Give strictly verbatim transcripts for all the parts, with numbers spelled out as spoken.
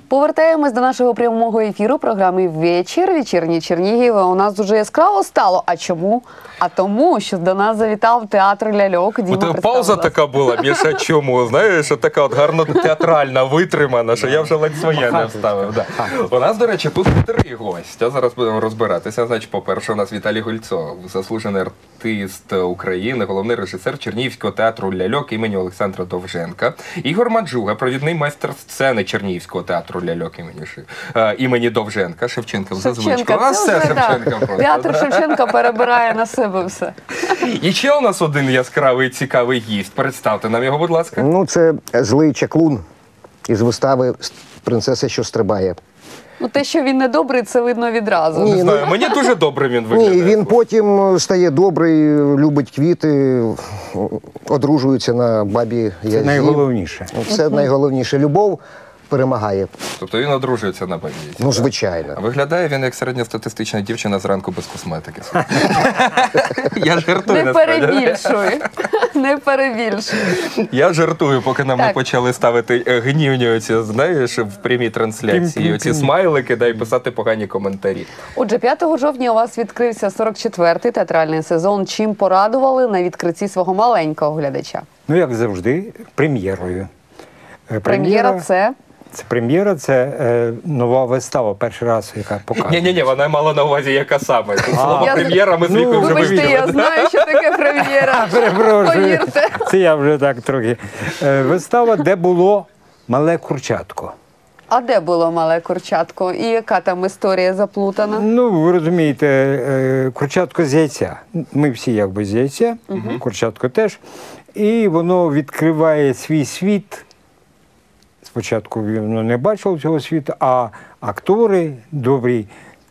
Повертаємось до нашого прямого ефіру програми «Вечір», «Вечірній Чернігів». У нас дуже яскраво стало. А чому? А тому, що до нас завітав театр ляльок. Діма представив. Пауза така була, Міша, чому? Знаєш, така от гарно театральна, витримана, що я вже ледь своє не вставив. Да. У нас, до речі, тут три гостя. Зараз будемо розбиратися. Значить, по-перше, у нас Віталій Гольцов, заслужений артист України, головний режисер Чернігівського театру ляльок імені Олександра Довженка. Ігор Маджуга, провідний майстер сцени Чернігівського театру ляльок імені, е, імені Довженка. Шевченка за звичку. У нас все Шевченка просто. Театр Шевченка перебирає на себе все. І ще у нас один яскравий, цікавий гість. Представте нам його, будь ласка. Ну, це злий чаклун із вистави «Принцеса, що стрибає». Ну, те, що він недобрий, це видно відразу. Не знаю, ну, мені дуже добре він виглядає. Ні, він потім стає добрий, любить квіти, одружується на бабі Язі. Це найголовніше. Це найголовніше. Любов перемагає. Тобто він одружується на бабі Язі. Ну, звичайно. А виглядає він як середньостатистична дівчина зранку без косметики. Я жартую. Не перебільшуй. Не перебільшуй. Я жартую, поки нам не почали ставити гнівні оці, знаєш, в прямій трансляції, оці смайлики, да, і писати погані коментарі. Отже, п'ятого жовтня у вас відкрився сорок четвертий театральний сезон. Чим порадували на відкритті свого маленького глядача? Ну, як завжди, прем'єрою. Прем'єра – це? Це прем'єра, це е, нова вистава, перший раз, яка показує. Ні-ні-ні, вона мала на увазі, яка саме. Слово прем'єра ми з Вікою вже вивчили. Вибачте, я знаю, що таке прем'єра. Повірте. Це я вже так трохи. Е, вистава, де було мале курчатко. А де було мале курчатко? І яка там історія заплутана? Ну, ви розумієте, е, курчатко з яйця. Ми всі якби з яйця, угу. Курчатко теж. І воно відкриває свій світ. Спочатку воно не бачило цього світу, а актори, добрі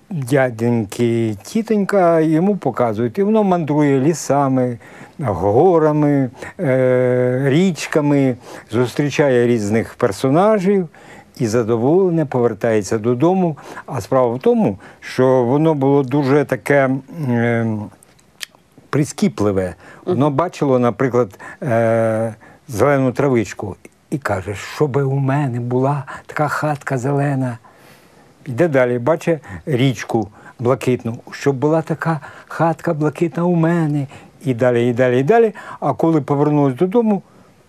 дяденьки, тітонька йому показують. І воно мандрує лісами, горами, е- річками, зустрічає різних персонажів і задоволене повертається додому. А справа в тому, що воно було дуже таке е- прискіпливе. Воно бачило, наприклад, е- зелену травичку. І каже, щоб у мене була така хатка зелена. Йде далі, бачить річку блакитну, щоб була така хатка блакитна у мене. І далі, і далі, і далі. А коли повернулось додому,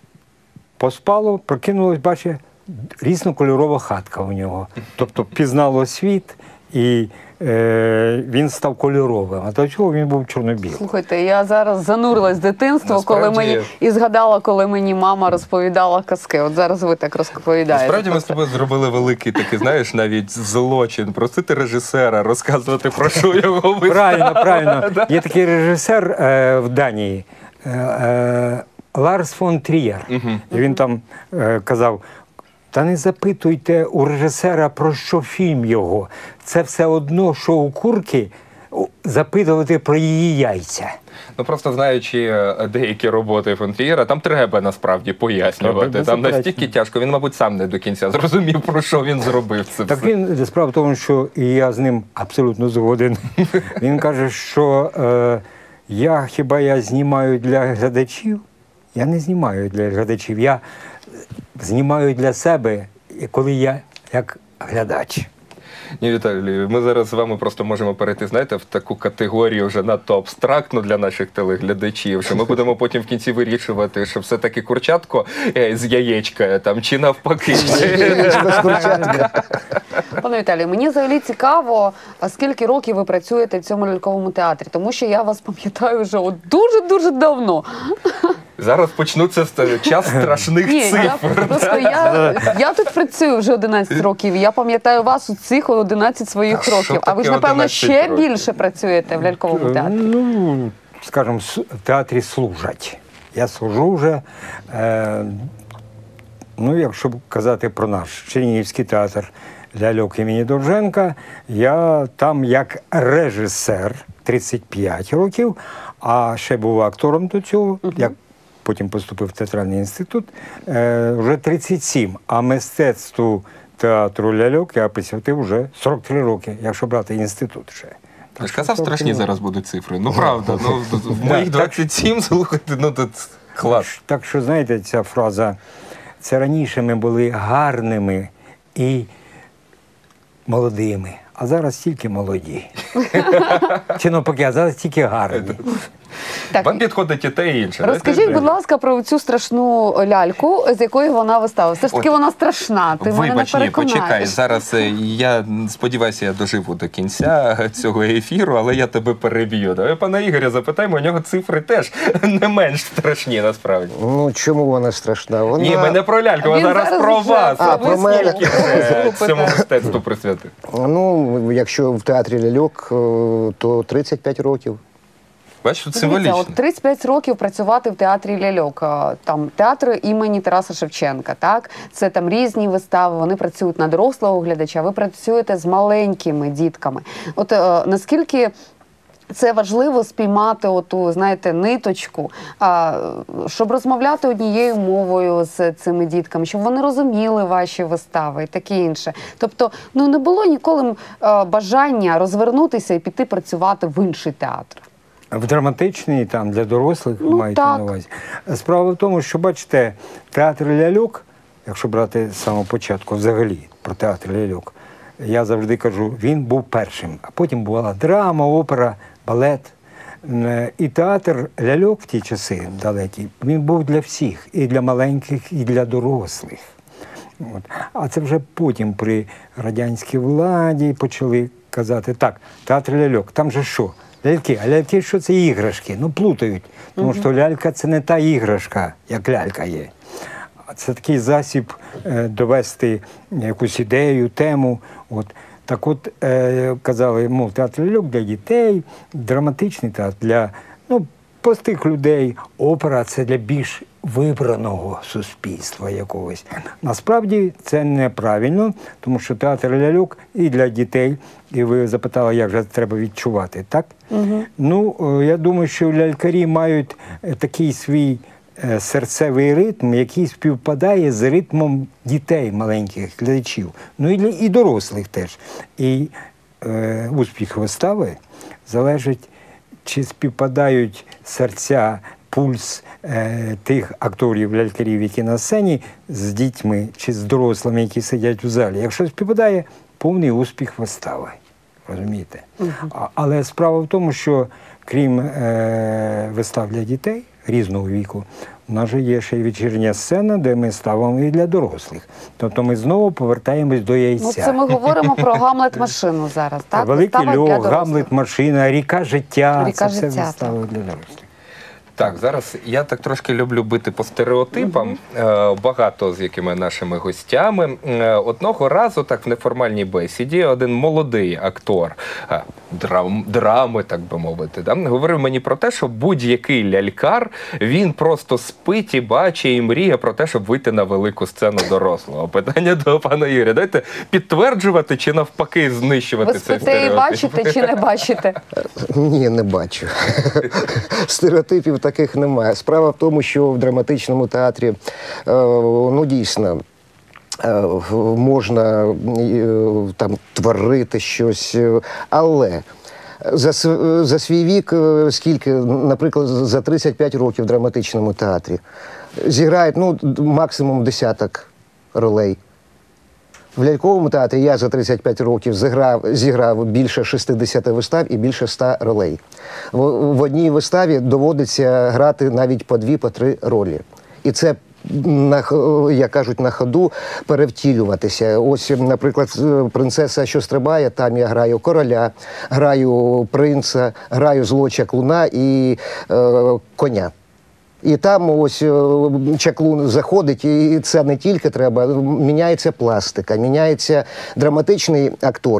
поспало, прокинулось, бачить, різнокольорова хатка у нього. Тобто пізнало світ, і е, він став кольоровим. А до цього він був чорно-білий. Слухайте, я зараз занурилась в дитинство, Насправді... коли мені і згадала, коли мені мама розповідала казки. От зараз ви так розповідаєте. Насправді ми з тобою зробили великий такий, знаєш, навіть злочин. Просити режисера розказувати, про що його вистава. Правильно, правильно. Є такий режисер е, в Данії, е, е, Ларс фон Трієр. Угу. І він там е, казав, та не запитуйте у режисера, про що фільм його. Це все одно, що у курки запитувати про її яйця. Ну, просто знаючи деякі роботи фон Трієра, там треба насправді пояснювати. Там настільки тяжко. Він, мабуть, сам не до кінця зрозумів, про що він зробив це так все. Він, справа в тому, що і я з ним абсолютно згоден. Він каже, що е, я, хіба я знімаю для глядачів? Я не знімаю для глядачів. Я знімаю для себе, коли я як глядач. Ні, Віталій, ми зараз з вами просто можемо перейти, знаєте, в таку категорію вже надто абстрактну для наших телеглядачів, що ми будемо потім в кінці вирішувати, що все-таки курчатко з яєчка там, чи навпаки. Пане Віталію, мені взагалі цікаво, а скільки років ви працюєте в цьому ляльковому театрі? Тому що я вас пам'ятаю вже дуже-дуже давно. Зараз почнуться час страшних Ні, цифр. Я, просто я, я тут працюю вже одинадцять років, і я пам'ятаю вас у цих одинадцять своїх а років. А ви ж, напевно, ще років? більше працюєте в ляльковому театрі? Ну, скажімо, в театрі служать. Я служу вже, е, ну, якщо казати про наш Чернігівський театр ляльок імені Довженка, я там як режисер тридцять п'ять років, а ще був актором до цього, uh-huh. як потім поступив в театральний інститут, е, вже тридцять сім. А мистецтву театру ляльок я присвятив вже сорок три роки, якщо брати інститут ще. Ти ж казав, страшні зараз будуть цифри. Ну, правда, ну, в моїх двадцять сім, слухайте, ну, тут клас. Так що, знаєте, ця фраза, це раніше ми були гарними і молодими, а зараз тільки молоді. Чи навпаки, а зараз тільки гарні. Так, Вам підходить і те, і інше. розкажіть, будь ласка, про цю страшну ляльку, з якої вона вистава. Все ж таки От, вона страшна, ти мене не Вибач, ні, переконаєш. почекай. Зараз е, я сподіваюся, я доживу до кінця цього ефіру, але я тебе переб'ю. Давай пана Ігоря запитаємо, у нього цифри теж не менш страшні, насправді. Ну, чому вона страшна? Вона... Ні, ми не про ляльку, ми Він зараз зараз про вже вас. А, От про мене. скільки це Слухайте. цьому мистецтву присвятити? Ну, якщо в театрі ляльок, е, то тридцять п'ять років. Бачиш, тут Дивіться, символічно. от тридцять п'ять років працювати в театрі ляльок. А, Там театр імені Тараса Шевченка, так? Це там різні вистави, вони працюють на дорослого глядача, ви працюєте з маленькими дітками. От е, наскільки це важливо спіймати оту, знаєте, ниточку, а, щоб розмовляти однією мовою з цими дітками, щоб вони розуміли ваші вистави і таке інше. Тобто, ну не було ніколи е, бажання розвернутися і піти працювати в інший театр. В драматичній, там, для дорослих, Ну, маєте так. на увазі. Справа в тому, що, бачите, театр ляльок, якщо брати з самого початку взагалі про театр ляльок, я завжди кажу, він був першим. А потім була драма, опера, балет. Е, І театр ляльок в ті часи далекі, він був для всіх, і для маленьких, і для дорослих. От. А це вже потім при радянській владі почали казати, так, театр ляльок, там же що? Ляльки, а ляльки що це іграшки? Ну, плутають. Тому що лялька це не та іграшка, як лялька є. А це такий засіб е, довести якусь ідею, тему. От. Так от, е, казали, мов, театр ляльок для дітей, драматичний театр для ну, простих людей, опера це для більш вибраного суспільства якогось. Насправді це неправильно, тому що театр ляльок і для дітей, і ви запитали, як же треба відчувати, так? Угу. Ну, е, я думаю, що лялькарі мають е, такий свій е, серцевий ритм, який співпадає з ритмом дітей, маленьких глядачів, ну і, для, і дорослих теж. І е, успіх вистави залежить, чи співпадають серця, пульс е, тих акторів, лялькарів, які на сцені, з дітьми чи з дорослими, які сидять у залі. Якщо співпадає, повний успіх вистави. Розумієте? Uh-huh. А, але справа в тому, що крім е, вистав для дітей різного віку, у нас же є ще й вечірня сцена, де ми ставимо і для дорослих. Тобто ми знову повертаємось до яйця. Ну, це ми говоримо про Гамлет-машину зараз, так? Великий Вистава для льох, дорослих. Гамлет-машина, ріка життя. Ріка це все життя, вистави для дорослих. Так, зараз я так трошки люблю бити по стереотипам. Е, Багато з якими нашими гостями. Е, Одного разу, так в неформальній бесіді, один молодий актор е, драм, драми, так би мовити, да, говорив мені про те, що будь-який лялькар, він просто спить і бачить і мріє про те, щоб вийти на велику сцену дорослого. Питання до пана Ігоря. Дайте підтверджувати чи навпаки знищувати Ви цей спите і стереотип? бачите чи не бачите? Ні, не бачу. Стереотипів таких немає. Справа в тому, що в драматичному театрі, е, ну, дійсно, е, можна е, там творити щось, е, але за, св- за свій вік, е, скільки, наприклад, за тридцять п'ять років в драматичному театрі, зіграють, ну, максимум десяток ролей. В ляльковому театрі я за тридцять п'ять років зіграв, зіграв більше шістдесят вистав і більше ста ролей. В, в одній виставі доводиться грати навіть по дві, по три ролі. І це, на, як кажуть, на ходу перевтілюватися. Ось, наприклад, «Принцеса, що стрибає», там я граю короля, граю принца, граю злого чаклуна і е, коня. І там ось чаклун заходить, і це не тільки треба, міняється пластика, міняється драматичний актор.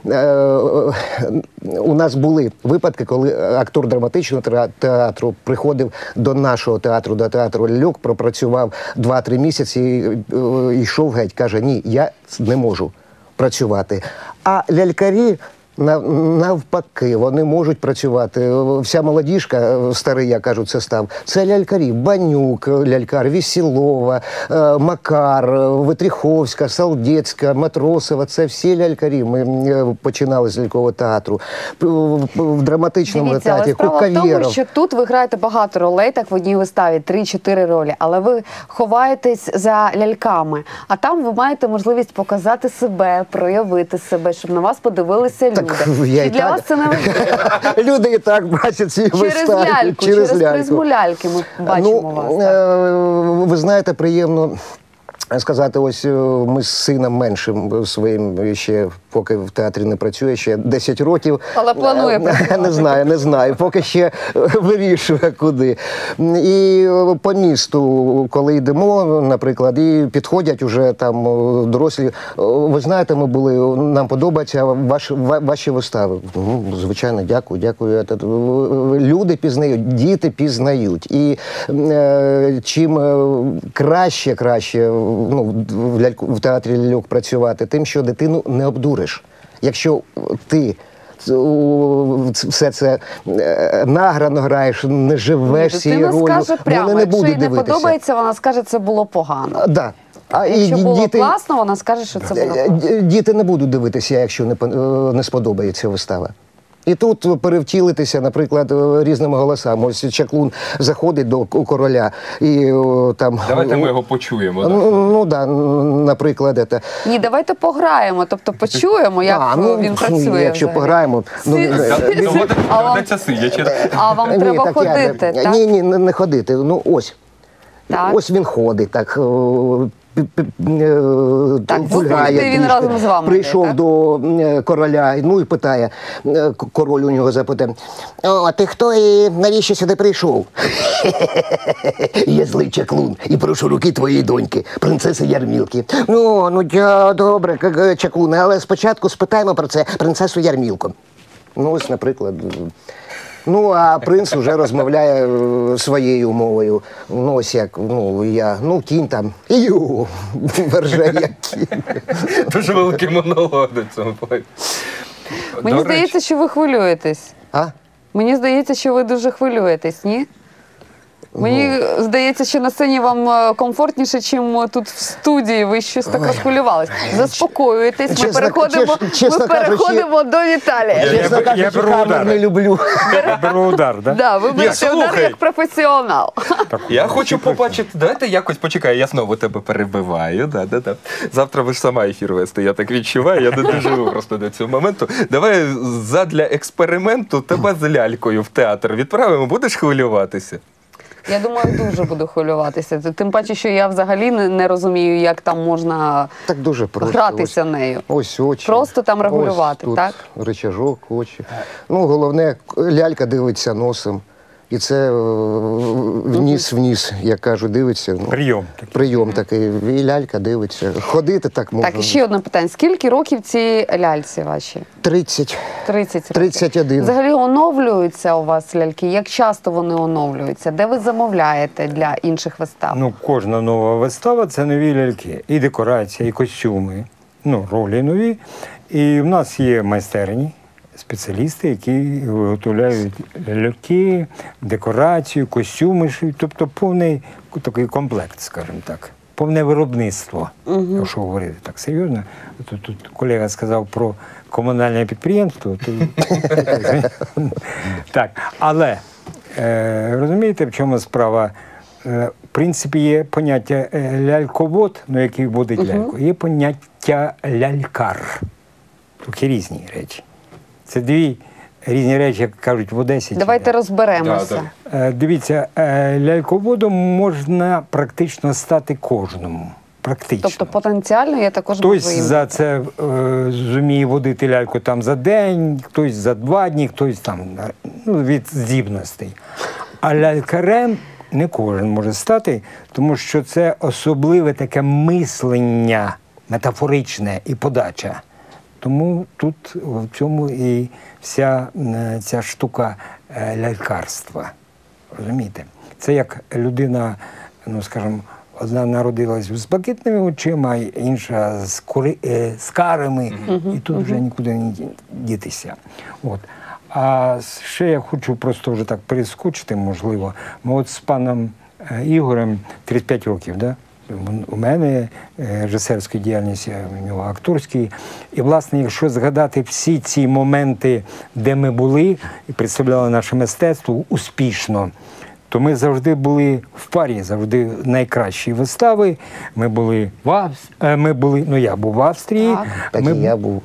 У нас були випадки, коли актор драматичного театру приходив до нашого театру, до театру ляльок, пропрацював два-три місяці і йшов геть, каже, ні, я не можу працювати. А лялькарі Нав- Навпаки, вони можуть працювати. Вся молодіжка, старий, я кажу, це став. Це лялькарі. Банюк, лялькар, Вісілова, е, Макар, Витріховська, Салдєцька, Матросова. Це всі лялькарі. Ми е, починали з лялькового театру. П- В, в драматичному Дивіться, але театрі справа в тому, Кукавєров. що тут ви граєте багато ролей, так в одній виставі, три-чотири ролі, але ви ховаєтесь за ляльками, а там ви маєте можливість показати себе, проявити себе, щоб на вас подивилися люди. Так, я І і для так. вас це не важливо. Люди і так бачать ці Через вистави. ляльку, через призму ляльки ми бачимо ну, вас. Так? е, ви знаєте, приємно сказати, ось е, ми з сином меншим своїм ще, поки в театрі не працює, ще десять років. Але планує Е, працювати. Не знаю, не знаю, поки ще вирішує куди. І е, по місту, коли йдемо, наприклад, і підходять уже там е, дорослі, «Е, ви знаєте, ми були, нам подобаються ваші, ва- ваші вистави. Ну, звичайно, дякую, дякую. Е, Люди пізнають, діти пізнають. І е, чим е, краще, краще ну, в, ляльку, в театрі ляльок працювати, тим, що дитину не обдуриш. Якщо ти у, все це е, награно граєш, не живеш цією Дитина ролью, скаже прямо, вони не якщо будуть їй не дивитися. подобається, вона скаже, це було погано. А, да. А Якщо і було діти, класно, вона скаже, що це було Е, класно. д- Діти не будуть дивитися, якщо не, по- е, не сподобається вистава. І тут перевтілитися, наприклад, е, різними голосами. Ось Чаклун заходить до к- короля і о, там... Давайте ми його почуємо. да. Ну, ну да, наприклад, это. Ні, давайте пограємо, тобто почуємо, як А, ну, він працює. якщо взагалі. пограємо, ну, Сі- е, Та- сі- доводиться- А вам- Доведеться сидячи. да. А вам Ні, треба так я- ходити, так? Ні, ні, не, не ходити. Ну ось. Так. Ось він ходить, так. о, пі- пі- е, Так, гуляє слухайте, він трішки. разом з вами Прийшов йде, так? до е, короля, ну і питає, е, к- король у нього запитає: о, а ти хто і навіщо сюди прийшов? Я злий Чаклун і прошу руки твоєї доньки, принцеси Ярмілки. Ну, ну я добре, к- к- Чаклун, але спочатку спитаємо про це принцесу Ярмілку. Ну, ось, наприклад. Ну, а принц вже розмовляє е, своєю мовою. Ну, ось як, ну, я, ну, кінь там, ю, верже як кінь. Дуже великий монолог до цього плані. Мені До здається, речі, що ви хвилюєтесь. А? Мені здається, що ви дуже хвилюєтесь, ні? Мені Ну. здається, що на сцені вам е, комфортніше, чим тут в студії. Ви щось так розхвилювались. Заспокоюєтесь. Ми Чесно- переходимо, чес- чесно ми кажучи- переходимо до Віталія. Я- Чесно я кажучи, беру камер удари. не люблю. Я беру удар, да? Да, ви берете удар слухай. як професіонал. Я хочу побачити, давайте якось почекай, я знову тебе перебиваю. Да, да, да. Завтра ви ж сама ефір вести, я так відчуваю, я не доживу просто до цього моменту. Давай задля експерименту тебе з лялькою в театр відправимо, будеш хвилюватися? Я думаю, дуже буду хвилюватися. Тим паче, що я взагалі не, не розумію, як там можна Так дуже просто. гратися нею. Ось очі. Просто там регулювати, Ось тут так? рычажок, очі. Ну, головне, лялька дивиться носом. І це е, вниз-вниз, як кажуть, дивиться. Ну, Прийом такий. прийом такий. І лялька дивиться. Ходити так можна. Так, і ще одне питання. Скільки років ці ляльці ваші? тридцять. тридцять років. тридцять один. Взагалі оновлюються у вас ляльки? Як часто вони оновлюються? Де ви замовляєте для інших вистав? Ну, кожна нова вистава це нові ляльки. І декорація, і костюми, ну, ролі нові. І в нас є майстерні, спеціалісти, які виготовляють ляльки, декорацію, костюми, шиють. Тобто повний такий комплект, скажімо так. Повне виробництво, якщо говорити так серйозно. Тут, тут колега сказав про комунальне підприємство. То, так, але е, розумієте, в чому справа? Е, в принципі, є поняття е, ляльковод, ну, який водить ляльку, є поняття лялькар. Такі різні речі. Це дві різні речі, як кажуть в Одесі. чи Давайте де. розберемося. Да, Е, Дивіться, е, ляльководом можна практично стати кожному. Практично. Тобто потенціально я також Хтось можу їм. за це е, зуміє водити ляльку там за день, хтось за два дні, хтось там ну, від здібностей. А лялькарем не кожен може стати, тому що це особливе таке мислення метафоричне і подача. Тому тут в цьому і вся е, ця штука е, лялькарства. Розумієте? Це як людина, ну скажімо, Одна народилась з блакитними очима, інша з, кори... е, з карими, і тут вже нікуди не дітися. От. А ще я хочу просто вже так перескочити, можливо. Ми от з паном е, Ігорем тридцять п'ять років, да? У мене е, режисерська діяльність, у нього акторський. І, власне, якщо згадати всі ці моменти, де ми були і представляли наше мистецтво успішно, то ми завжди були в парі, завжди найкращі вистави. Ми були в Авс... ми були, ну я був в Австрії. Так. Так ми... і я був.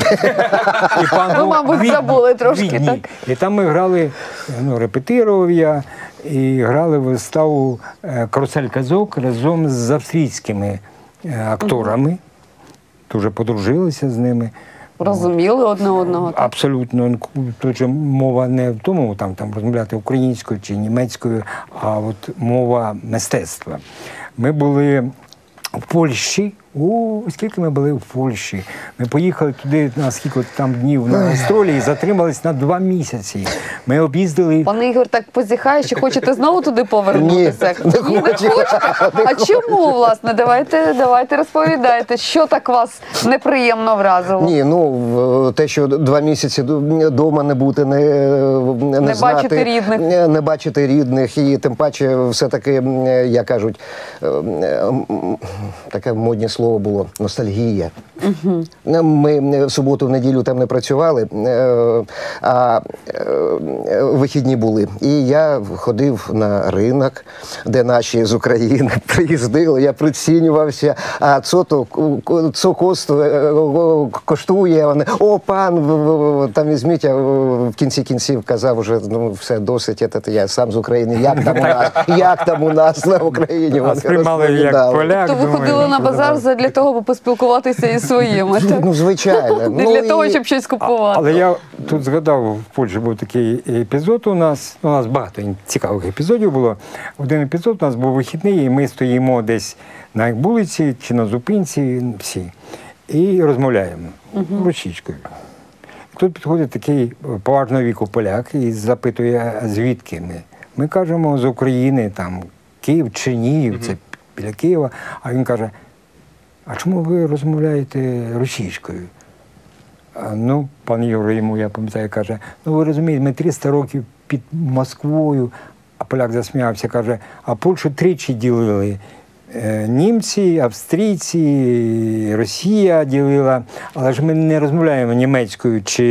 І пан Ви, був мабуть, в Відні. забули трошки, В Відні. так? І там ми грали, ну, репетирував я, і грали виставу е, «Карусель казок» разом з австрійськими е, акторами. Дуже подружилися з ними. Розуміли одне одного. так? Абсолютно. Тут же мова не в тому, там, там розмовляти українською чи німецькою, а от мова мистецтва. Ми були в Польщі. О, скільки ми були в Польщі. Ми поїхали туди, на скільки там днів на гастролі, і затримались на два місяці. Ми об'їздили. Пане Ігор так позіхає, що хочете знову туди повернутися? Ні, не хочу. А чому, власне? Давайте, давайте розповідайте, що так вас неприємно вразило? Ні, ну в- те, що два місяці вдома не бути, не, не, Не знати, бачити рідних. не, не бачити рідних, і тим паче все-таки, м, як кажуть, е, м, таке модне слово було – ностальгія. Угу. Ми в суботу, в неділю там не працювали, е, а е, вихідні були. І я ходив на ринок, де наші з України приїздили, я прицінювався, а це то це коштує, коштує, вони, о, пан, в- в- там візьміть, а в кінці кінців казав вже, ну, все, досить, це я сам з України, як там у нас, як там у нас на Україні. А Вони сприймали як розповідали. поляк. То ви думаю, ходили на базар подобається. для того, аби поспілкуватися із своїми, так? Ну, звичайно. Не Ну, для того, і- щоб щось купувати. Але я тут згадав, в Польщі був такий епізод у нас, у нас багато цікавих епізодів було. Один епізод у нас був вихідний, і ми стоїмо десь на вулиці чи на зупинці всі, і розмовляємо російською. І тут підходить такий поважного віку поляк і запитує, а звідки ми. Ми кажемо, з України, там, Київ, Чернігів, це біля Києва. А він каже, а чому ви розмовляєте російською? А, ну, пан Ігор йому, я пам'ятаю, каже, ну ви розумієте, ми триста років під Москвою, а поляк засміявся, каже, а Польщу тричі ділили. Е, Німці, австрійці, Росія ділила, але ж ми не розмовляємо німецькою чи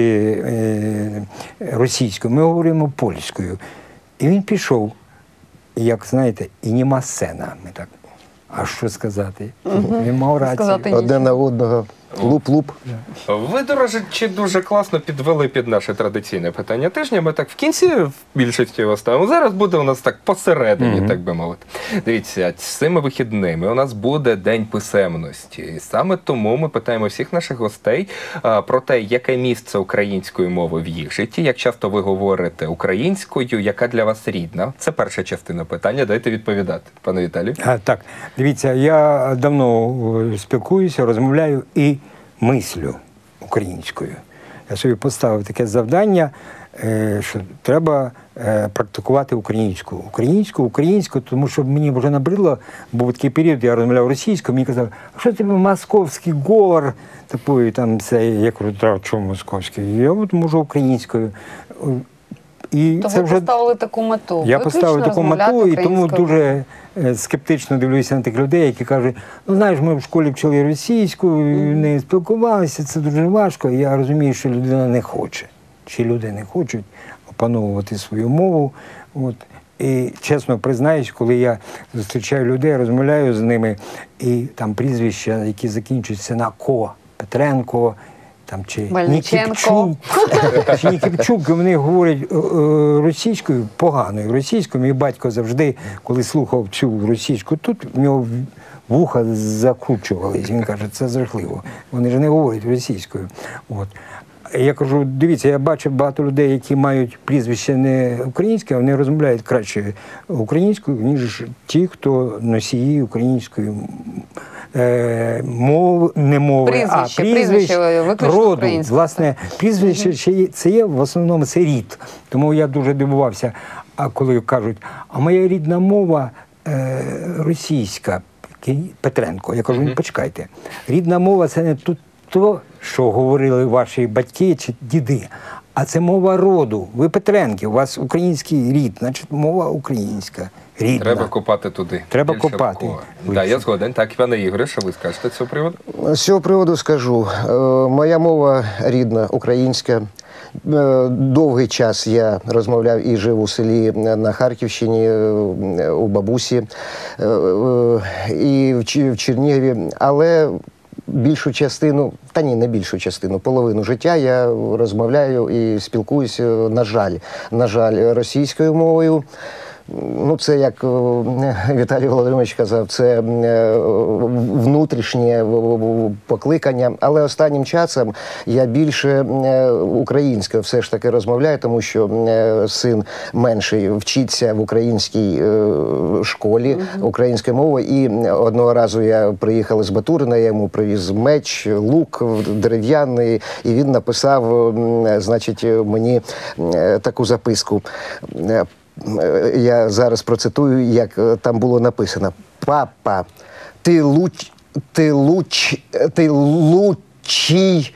е, російською, ми говоримо польською. І він пішов, і як знаєте, і нема сцена. Ми так, а що сказати? Він мав рацію. Сказати Одне на одного. Луп-луп. Ви, до речі, дуже класно підвели під наше традиційне питання тижня. Ми так в кінці в більшості його ставимо. Зараз буде у нас так посередині, Мгм. так би мовити. Дивіться, з цими вихідними у нас буде День писемності. І саме тому ми питаємо всіх наших гостей а, про те, яке місце української мови в їх житті, як часто ви говорите українською, яка для вас рідна. Це перша частина питання. Дайте відповідати, пане Віталію. А, так, дивіться, я давно е, спілкуюся, розмовляю і мислю українською. Я собі поставив таке завдання, е, що треба е, практикувати українську. Українську, українську, тому що мені вже набридло, був такий період, я розмовляв російською, мені казали, а що тебе московський говор, такий, там, це, я кажу, та чому московський? Я от можу українською. І То це ви вже поставили таку мету. я виключно поставив таку розмовляти мету, і тому українською. дуже е, скептично дивлюся на тих людей, які кажуть, ну знаєш, ми в школі вчили російською, не спілкувалися, це дуже важко. І я розумію, що людина не хоче, чи люди не хочуть опановувати свою мову. От. І чесно признаюсь, коли я зустрічаю людей, розмовляю з ними, і там прізвища, які закінчуються на ко, Петренко, там, чи Мельниченко. Нікіпчук, чи Нікіпчук, вони говорять е, е, російською, поганою російською. Мій батько завжди, коли слухав цю російську, тут в нього вуха закручувались. Він каже, це жахливо. Вони ж не говорять російською. От. Я кажу, дивіться, я бачив багато людей, які мають прізвище не українське, а вони розмовляють краще українською, ніж ті, хто носії української е, мови, не мови, Прізвище, а прізвище, прізвище виключно роду. українське. Власне, прізвище ще є- це є, в основному це рід. Тому я дуже дивувався, а коли кажуть, а моя рідна мова е, російська. Ки- Петренко. Я кажу, ну, почекайте, рідна мова – це не тут то, що говорили ваші батьки чи діди, а це мова роду. Ви Петренки, у вас український рід, значить мова українська, рідна. Треба копати туди. Треба більше копати. в кого. Да, я згоден. Так, пане Ігоре, що ви скажете з цього приводу? З цього приводу скажу. Е, Моя мова рідна, українська. Е, Довгий час я розмовляв і жив у селі на Харківщині, е, у бабусі, е, е, і в Чи- в Чернігові, але більшу частину, та ні, не більшу частину, половину життя я розмовляю і спілкуюся, на жаль, на жаль, російською мовою. Ну, це, як о, Віталій Володимирович казав, це е, внутрішнє покликання. Але останнім часом я більше е, українською все ж таки розмовляю, тому що е, син менший вчиться в українській е, школі української мови. І одного разу я приїхав з Батурина, я йому привіз меч, лук дерев'яний, і він написав, е, значить, мені е, таку записку. Е, Я зараз процитую, як е, там було написано. «Папа, ти луч, ти луч, ти лучший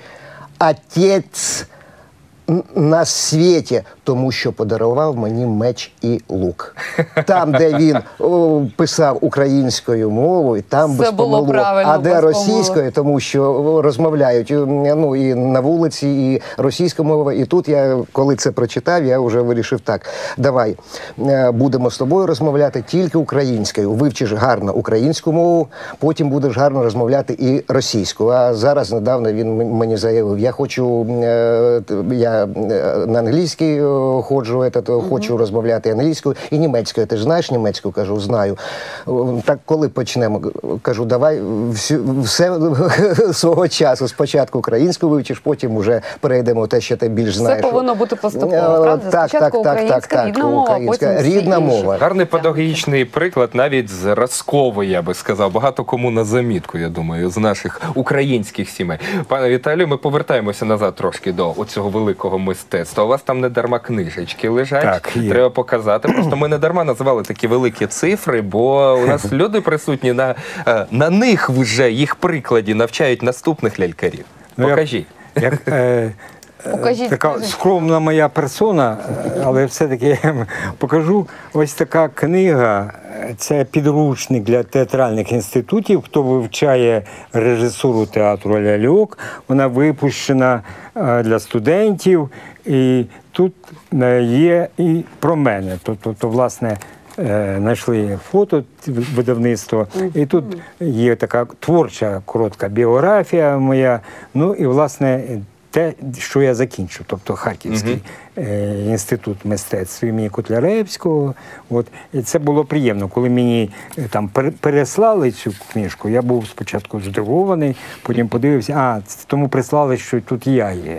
отець н- на світі, тому що подарував мені меч і лук». Там, де він о, писав українською мовою, там Все без було помилок. правильно, А де без російською, тому що розмовляють ну, і на вулиці, і російська мова. І тут я, коли це прочитав, я вже вирішив так, давай, е, будемо з тобою розмовляти тільки українською. Вивчиш гарно українську мову, потім будеш гарно розмовляти і російською. А зараз недавно він м- мені заявив, я хочу, е, т- я е, на англійський е, ходжу, этот, хочу розмовляти англійською і німецькою. Ти ж знаєш німецьку? Кажу, знаю. О, Так коли почнемо? Кажу, давай всю- все свого часу. Спочатку українську вивчиш, потім вже перейдемо в те, що ти більш Все знаєш. повинно бути поступово, Е, правда? Так, Спочатку так, так, українська, так, рідна так, мова, а українська, потім всі рідна інші. мова. Гарний педагогічний приклад, навіть зразковий, я би сказав. Багато кому на замітку, я думаю, з наших українських сімей. Пане Віталію, ми повертаємося назад трошки до оцього великого мистецтва. У вас там не дарма книжечки лежать. Так, є. Треба показати. Просто ми не дарма називали такі великі цифри, бо у нас люди присутні на, е, на них вже їх прикладі навчають наступних лялькарів. Ну, я- Покажіть. Як, е, Покажіть, така покажіть. скромна моя персона, е, але все-таки я вам покажу. Ось така книга. Це підручник для театральних інститутів, хто вивчає режисуру театру ляльок. Вона випущена е, для студентів. І тут е, є і про мене. Тобто, то, власне, е, знайшли фото видавництво, і тут є така творча коротка біографія моя. Ну і, власне, те, що я закінчу, тобто Харківський е, інститут мистецтв імені Котляревського. От. І це було приємно. Коли мені е, там пер- переслали цю книжку, я був спочатку здивований, потім подивився, а, це тому прислали, що тут я є.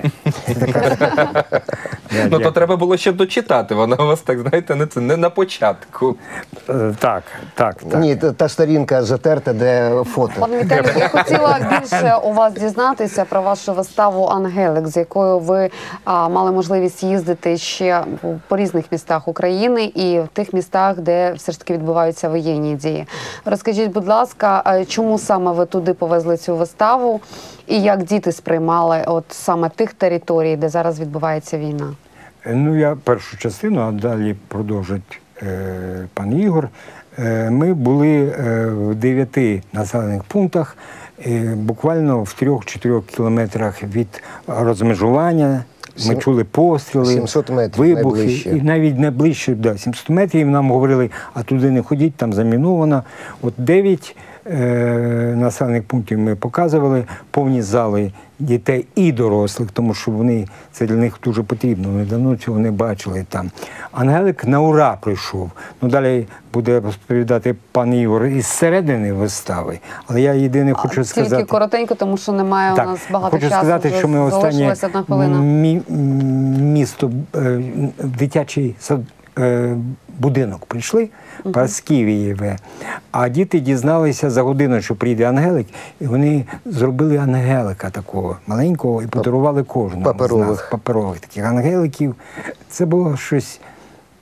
Я- Ну я- то треба було ще дочитати. Вона у вас, так знаєте, не, це не на початку. Е, Так, так, так. Ні, та, та сторінка затерта, де фото. Пане Віталію, я хотіла більше у вас дізнатися про вашу виставу «Ангелик», з якою ви а, мали можливість їздити ще по різних містах України і в тих містах, де все ж таки відбуваються воєнні дії. Розкажіть, будь ласка, а чому саме ви туди повезли цю виставу і як діти сприймали от саме тих територій, де зараз відбувається війна? Ну, я першу частину, а далі продовжить е, пан Ігор. Е, ми були е, в дев'яти населених пунктах, е, буквально в трьох-чотирьох кілометрах від розмежування. Ми Сім- чули постріли, сімсот метрів вибухи. найближче. І навіть не ближче, да, сімсот метрів нам говорили, а туди не ходіть, там заміновано. От дев'ять е, населених пунктів ми показували, повні зали дітей і дорослих, тому що вони, це для них дуже потрібно, вони давно цього не бачили там. Ангелик на ура прийшов. Ну, далі буде розповідати пан Ігор із середини вистави, але я єдине хочу Тільки сказати... коротенько, тому що немає у нас багато хочу часу. сказати, вже що ми останнє залишилась одна хвилина. мі- місто, е, дитячий сад, е, будинок прийшли, Пасківієве, а діти дізналися за годину, що прийде Ангелик, і вони зробили ангелика такого маленького і подарували кожному з Паперових. нас, паперових таких ангеликів. Це було щось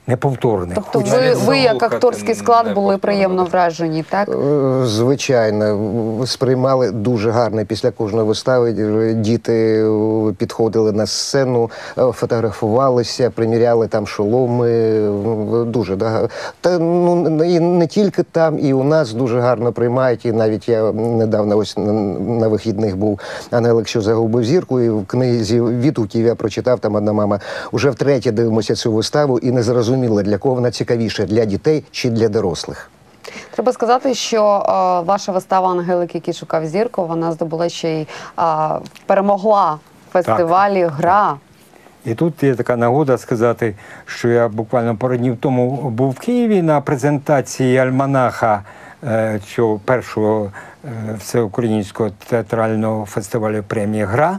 неповторне. Тобто Хоч ви, навіть ви як слухати акторський склад не були повторно, приємно да. вражені, так? Е, Звичайно, сприймали дуже гарно. Після кожної вистави е, діти е, підходили на сцену, е, фотографувалися, приміряли там шоломи. е, Дуже да. Та ну і не тільки там, і у нас дуже гарно приймають. І навіть я недавно ось на, на вихідних був Анелик, що загубив зірку, і в книзі відгуків я прочитав, там одна мама: уже втретє дивимося цю виставу, і не зрозуміло, для кого вона цікавіше, для дітей чи для дорослих. Треба сказати, що е, ваша вистава «Ангелик, який шукав зірку», вона здобула ще й е, перемогла в фестивалі «Гра». І тут є така нагода сказати, що я буквально пару днів тому був в Києві на презентації альманаха е, цього першого е, всеукраїнського театрального фестивалю премії «Гра».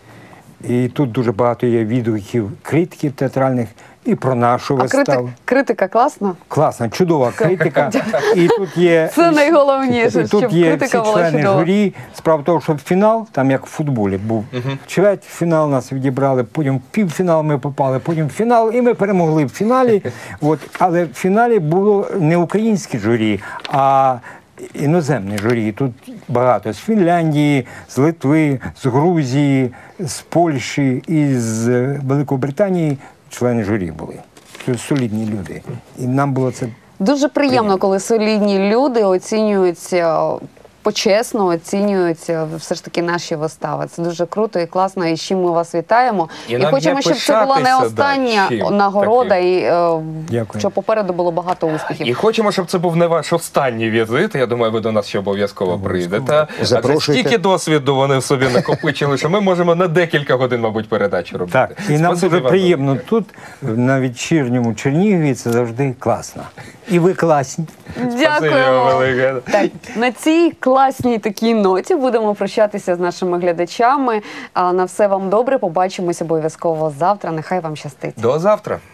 І тут дуже багато є відгуків критиків театральних і про нашу А виставу. критик, критика класна? Класна, чудова критика. І тут є, Це найголовніше, і тут щоб є критика всі була члени чудова. журі. Справа в тому, що фінал, там як в футболі був. Чвертьфінал нас відібрали, потім в півфінал ми попали, потім в фінал, і ми перемогли в фіналі. От. Але в фіналі було не українське журі, а іноземне журі. Тут багато з Фінляндії, з Литви, з Грузії, з Польщі і з Великобританії члени журі були. Це солідні люди. І нам було це Дуже приємно, коли солідні люди оцінюють, е, почесно оцінюють е, все ж таки наші вистави. Це дуже круто і класно, і з чим ми вас вітаємо. І І, нам хочемо, є щоб це була не пишатися, остання да, чим нагорода, таким. і е, Дякую. щоб попереду було багато успіхів. І хочемо, щоб це був не ваш останній візит. Я думаю, ви до нас ще обов'язково прийдете. Адже Запрошуйте. стільки досвіду вони в собі накопичили, що ми можемо на декілька годин, мабуть, передачу робити. так. І нам Спасибі дуже вам приємно велике. тут, на вечірньому Чернігові, це завжди класно. І ви класні. Спасибі вам Дякуємо. велике. Так, на цій класній такій ноті будемо прощатися з нашими глядачами. А на все вам добре. Побачимось обов'язково завтра. Нехай вам щастить. До завтра.